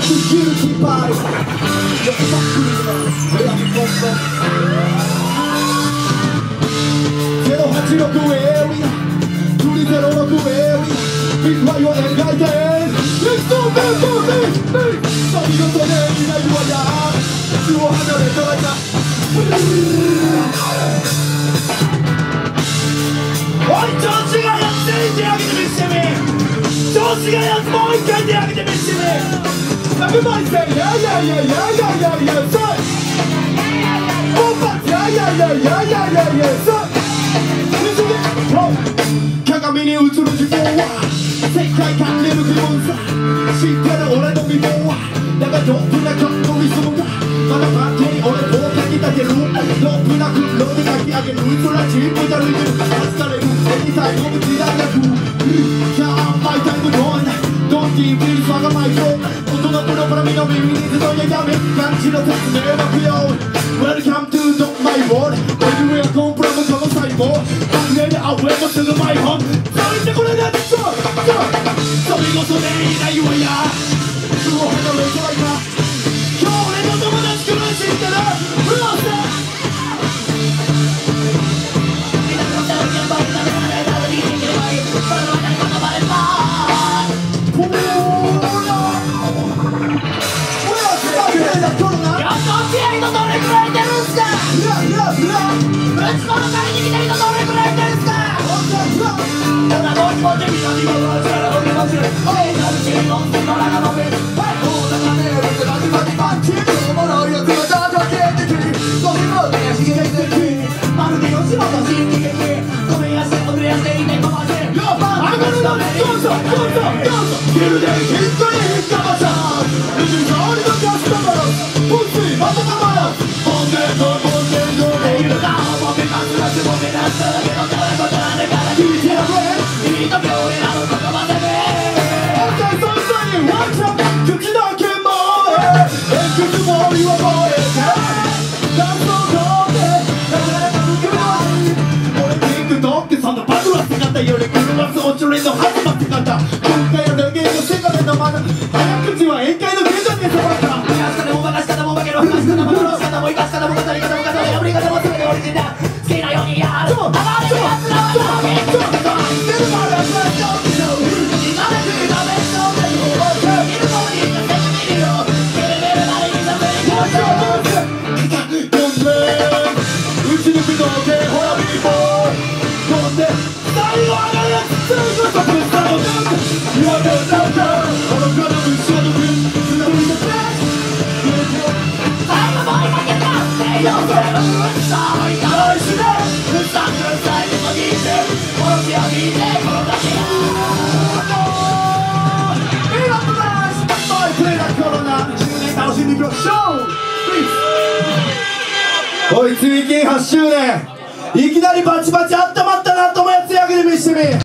Everybody say yeah, yeah, yeah, yeah, yeah, yeah, yeah, say. Oh, but yeah, yeah, yeah, yeah, yeah, yeah, yeah, say. Listen it, bro. 鏡に映る自分は世界かける疑問さ。知ってる俺の美貌はだがどんなかっこいいそのまだパッケに俺をかき立てるロープなくローで書き上げるうつらチームだるいてる疲れるエニタイム時代が来る Can't my time going Don't keep it わがまいよ音のプロパラミの耳にずっとやめ感じの説明は不要 Welcome to my world 俺はコンプラもこの細胞考えでアウェイもすぐマイホームそう言ってこれだそうそれこそねいないわや不法のレトライカ今日俺の友達くらい知ってるフロースおい、追記8周年いきなりバチバチ温まったなと思うやつやけで見してみ